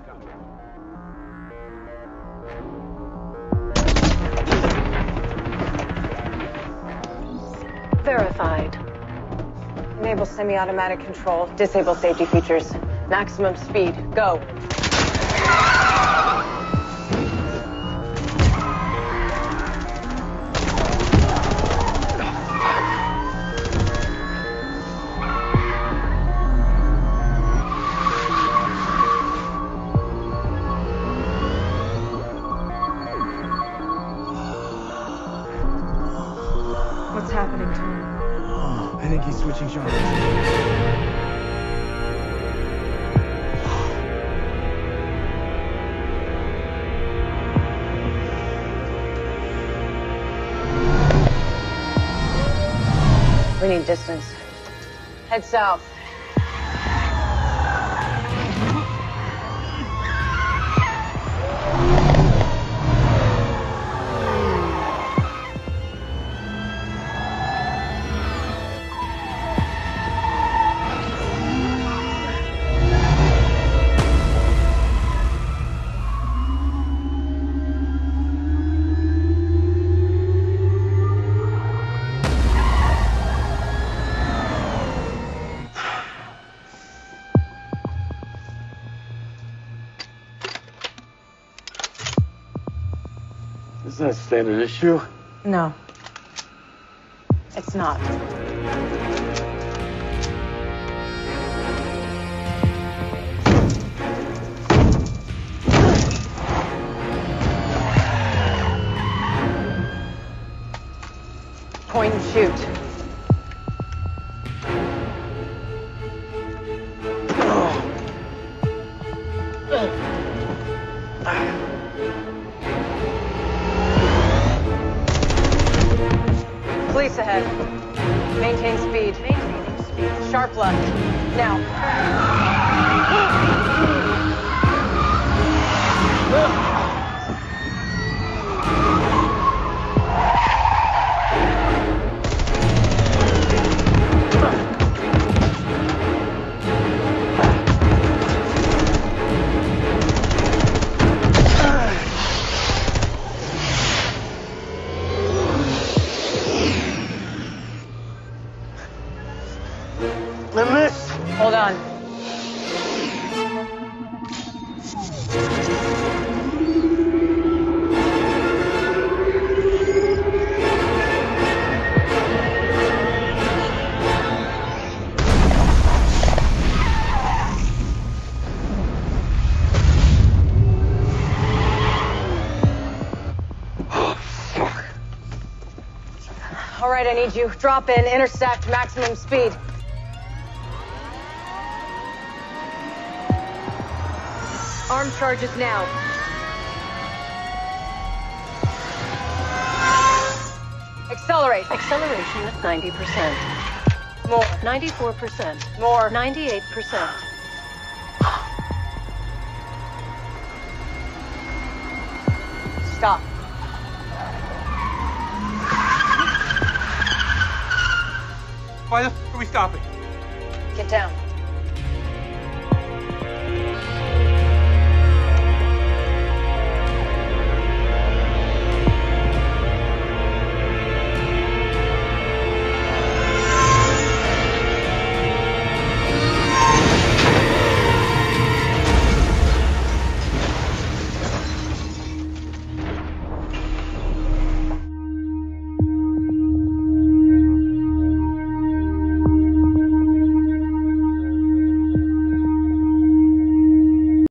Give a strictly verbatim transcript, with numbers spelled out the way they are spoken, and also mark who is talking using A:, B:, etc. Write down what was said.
A: Verified. Enable semi-automatic control. Disable safety features. Maximum speed. Go.
B: What's happening to him?
C: Oh, I think he's switching genres.
A: We need distance. Head south.
D: Is that a standard issue?
A: No. It's not. Point and shoot. Police ahead. Maintain speed. Maintaining speed. Sharp left. Now.
D: I missed.
A: Hold on. All right, I need you. Drop in, intersect, maximum speed. Arm charges now. Accelerate.
E: Acceleration at ninety percent.
A: More.
E: ninety-four percent.
A: More.
E: ninety-eight percent.
A: Stop.
C: Why the f are we stopping?
A: Get down.